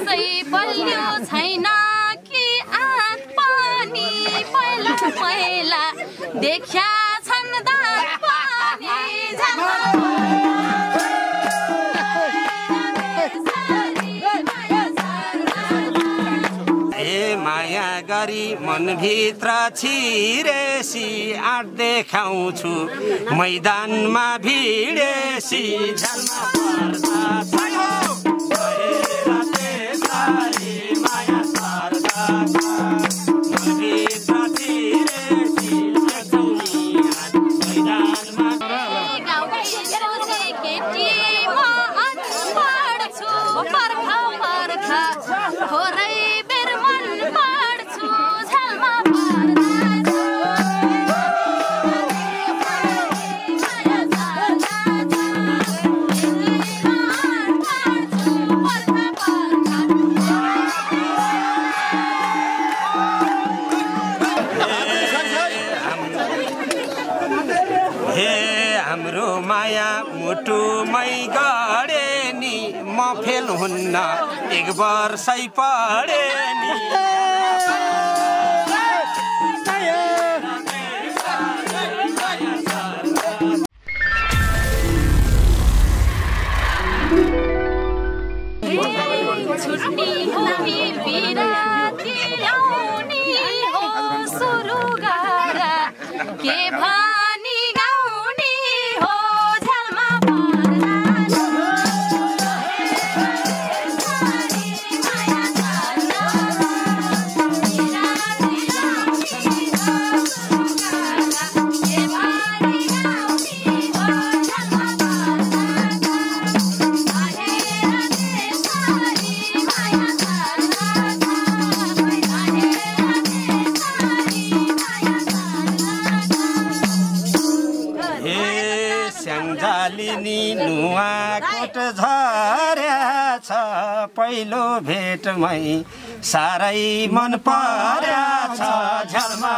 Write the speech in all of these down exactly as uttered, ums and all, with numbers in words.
त्यसै बलियो छैन कि आँख पनि पहिला पहिला देख्या छन् दाँत पनि माया गरी मनभित्र छिरेसी आँट देखाउँछु मैदानमा भिडेसी झ्यालमा पर्दा माया सर्दा मनभित्र छिरेसी मैदानमा केटी म अनपढ छु पर्खा पर्खा थोरै हाम्रो माया मुटुमै गडे नि म फेल हुन्न एक वर्षै पढे नि छुट्टी हो कि बिराती आउने हो सुरु गारा के भनी गाउने हो झ्यालमा स्याङ्जालिनी नुवाकोट झर्या छ पहिलो भेटमै साह्रै मन पर्या छ झ्यालमा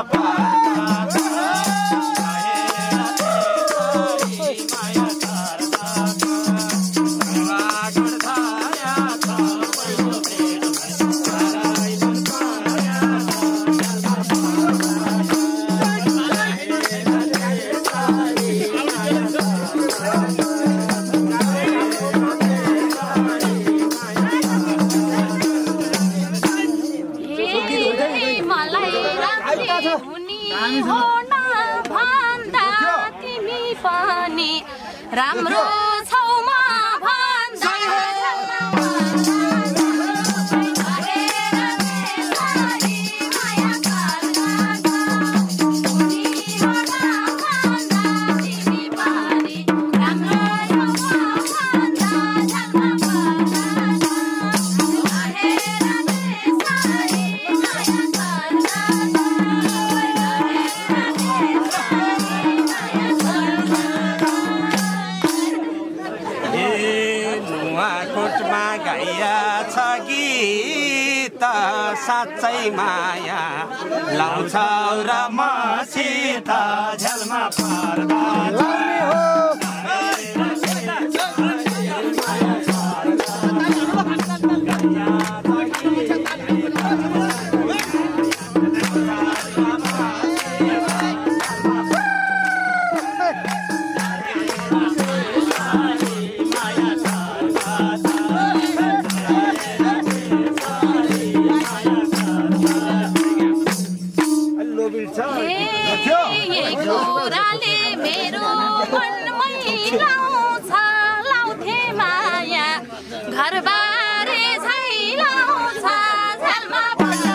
राम्रो छौमा भन्दा साँच्चै माया लाउँछ र मसित झ्यालमा पर्दा मेरो मनमै लाउँछ लाउँथे माया घरबारे झै लाउँछ झ्यालमा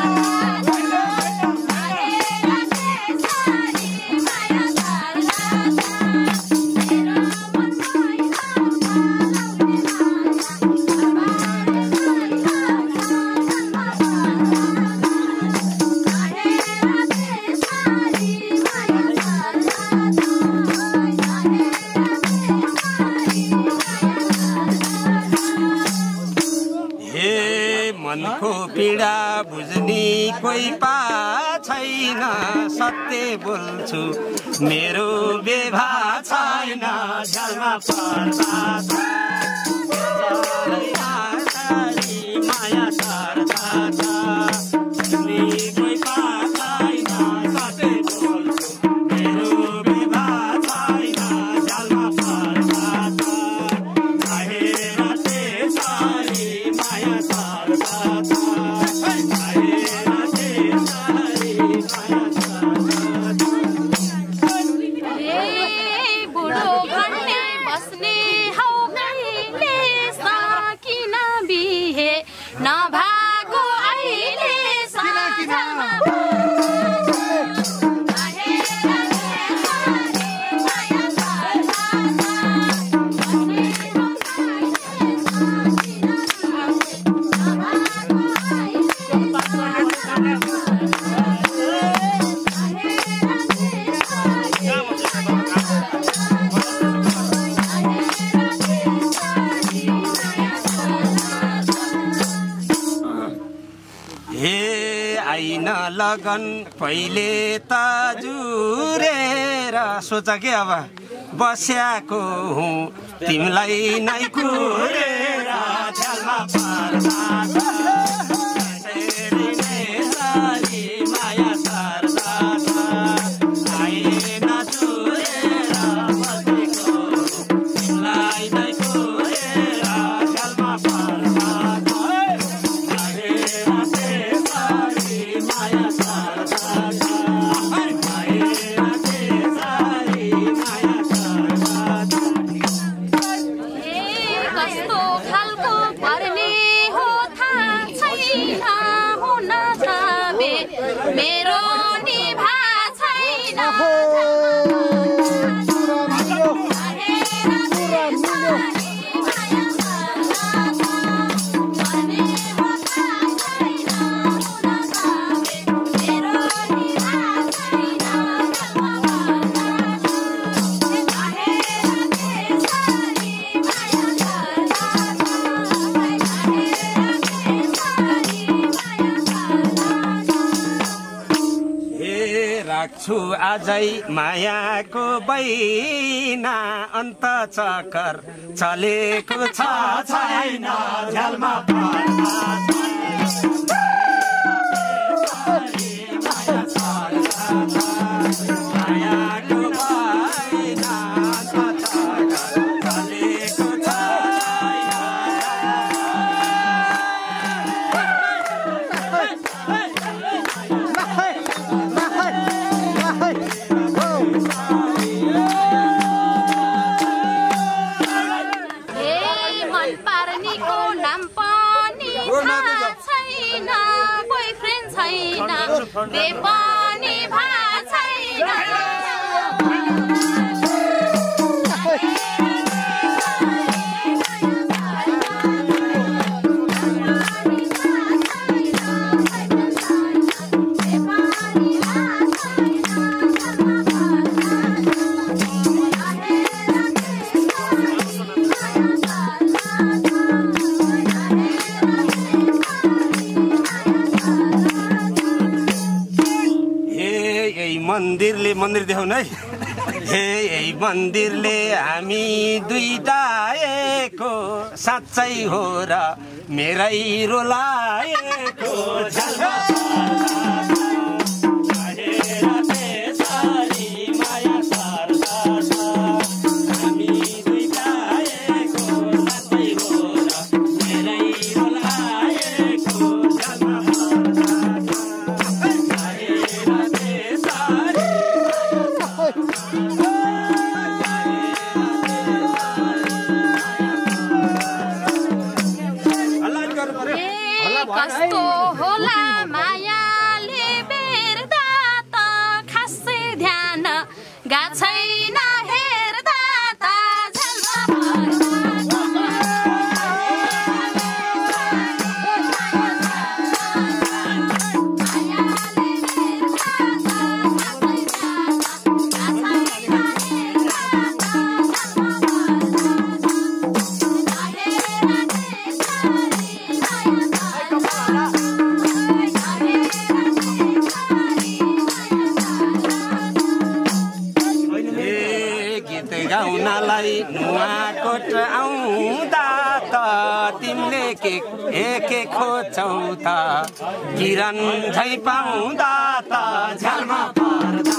मनको पीडा बुझ्ने कोही पा छैन सत्य बोल्छु मेरो बेभा छैन झ्यालमा पर्दा माया नभाको अहिले साँझमा लगन पहिले त जुरेर सोच के अब बस्याको हुँ तिमीलाई नै कुरेर झ्यालमा पर्दा त्यसरी नै सारी माया सर्दा आएन जुरेर बसेको तिमीलाई नै कुरेर झ्यालमा पर्दा मेरो निभा छैन राख्छु आजै मायाको बैना अन्त चक्कर चलेको छ छैन झ्यालमा पर्दा मायाको बैना अन्त चक्कर चलेको छ बेपानी भा छैन मन्दिरले मन्दिर देखाउन है हे यही मन्दिरले हामी दुईटा एको साँच्चै हो र मेरै रोलाएको झ्यालमा कस्तो होला मायाले बेर्दा त खासै ध्यान गाछैन हेर्दा त गाउनलाई नुवाकोट आउँदा त तिमीले के एक खोज्छौ त किरण झै पाउँदा त झ्यालमा पर्दा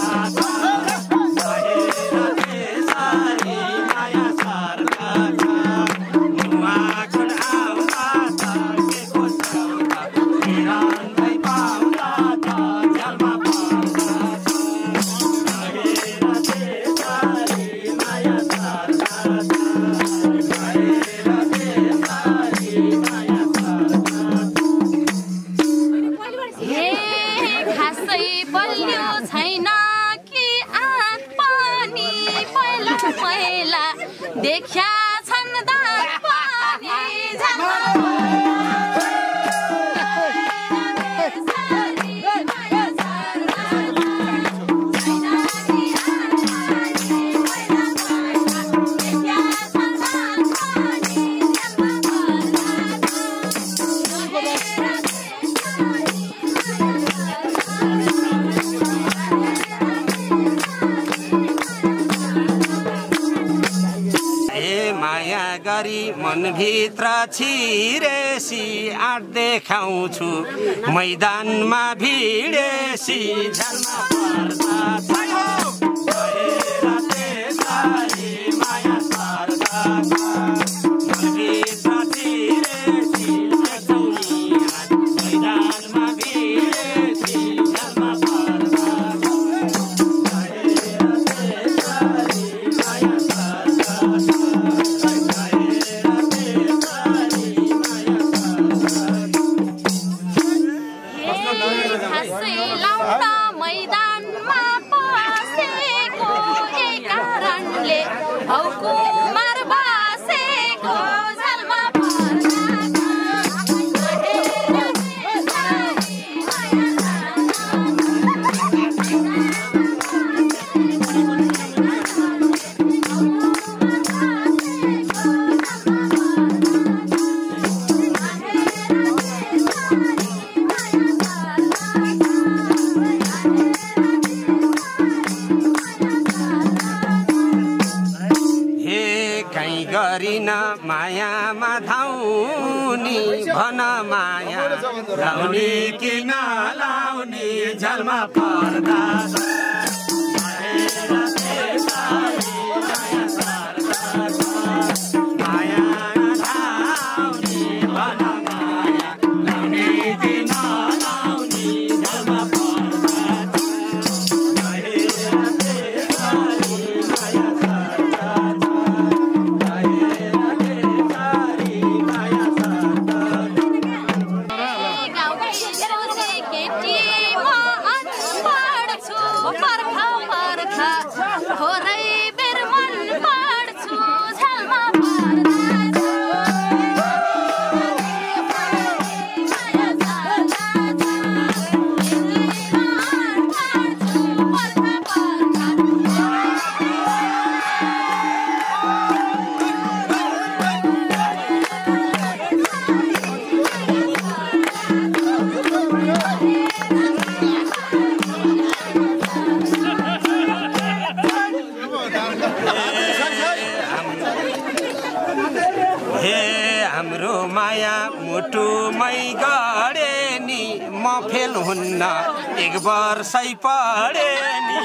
मनभित्र छिरेसी आँट देखाउँछु मैदानमा भिडेसी झ्यालमा पर्दा माया सर्दा मनभित्र छिरेसी मैदानमा भिडेसी झ्यालमा पर्दा मैदानमा पसेको एक कारणले हौकुमार बसेको झ्यालमा गरिन मायामा धाउनी भन माया लाउने कि नलाउने झ्यालमा पर्दा माया धाउनी भन माया लाउने कि नलाउने झ्यालमा हाम्रो माया मुटुमै गडे नि म फेल हुन्न एक वर्षै पढे नि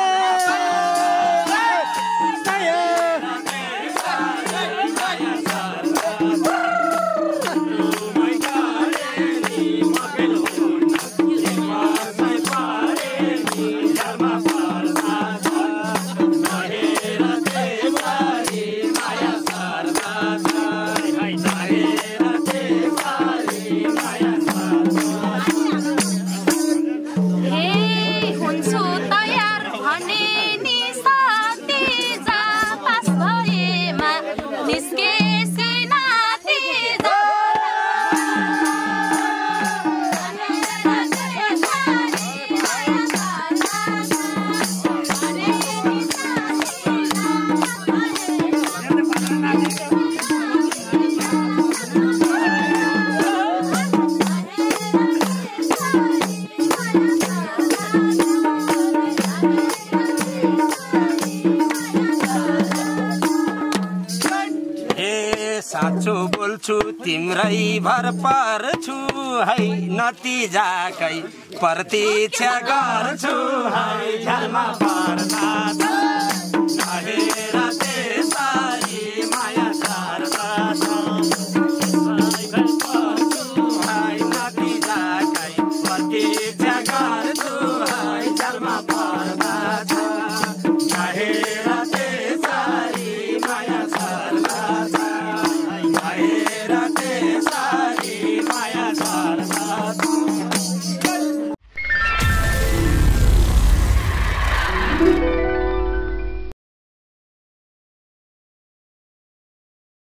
साँचो बोल्छु तिम्रै भर पर्छु है नतिजाकै प्रतीक्षा गर्छु है झ्यालमा पर्दा नहेर त्यसरी माया सर्दा है नतिजाकै प्रतीक्षा गर्छु है झ्यालमा पर्दा नहेर